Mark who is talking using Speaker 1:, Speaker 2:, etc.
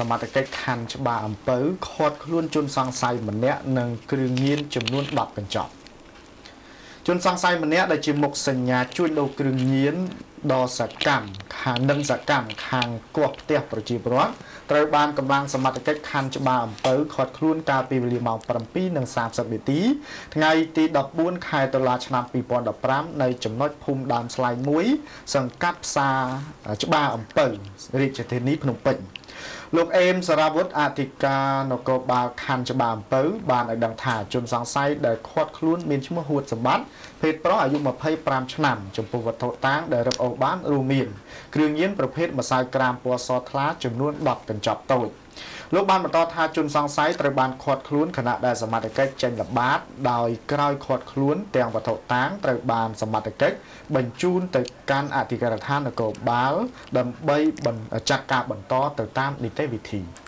Speaker 1: សមត្ថកិច្ចខណ្ឌច្បារអំពៅឃាត់ខ្លួនជនសង្ស័យម្នាក់និងគ្រឿងញៀនចំនួន10កញ្ចប់ជនសង្ស័យម្នាក់ដែលជាមុខសញ្ញាជួញដូរគ្រឿងញៀនដ៏សកម្មខាងខាងគោះផ្ទះប្រជាពលរដ្ឋត្រូវបានកម្លាំងសមត្ថកិច្ចខណ្ឌច្បារអំពៅឃាត់ខ្លួនកាលពីវេលាម៉ោង 7:30 នាទីថ្ងៃទី14ខែតុលាឆ្នាំ2015នៅចំណុចភូមិដើមស្លែងមួយសង្កាត់ផ្សារច្បារអំពៅរាជធានីភ្នំពេញលោកអេមសារ៉ាវុធអធិការនគរបាលខណ្ឌច្បារអំពៅបានឲ្យដឹងថាជនសង្ស័យដែលឃាត់ខ្លួនមានឈ្មោះហួតសម្បត្តិភេទប្រុសអាយុ25ឆ្នាំចំពោះវត្ថុតាងដែលរឹបអូសបានរួមមានគ្រឿងញៀនប្រភេទម្សៅក្រាមពណ៌សថ្លាចំនួន10កញ្ចប់តូចលោកបានបន្តថាជនសង្ស័យត្រូវបានឃាត់ខ្លួនខណៈដែលសមត្ថកិច្ចចេញល្បាតដោយក្រោយឃាត់ខ្លួនទាំងវត្ថុតាងត្រូវបានសមត្ថកិច្ចបញ្ជូនទៅកាន់អធិការដ្ឋាននគរបាលដើម្បីចាត់ការបន្តទៅតាមនីតិវិធី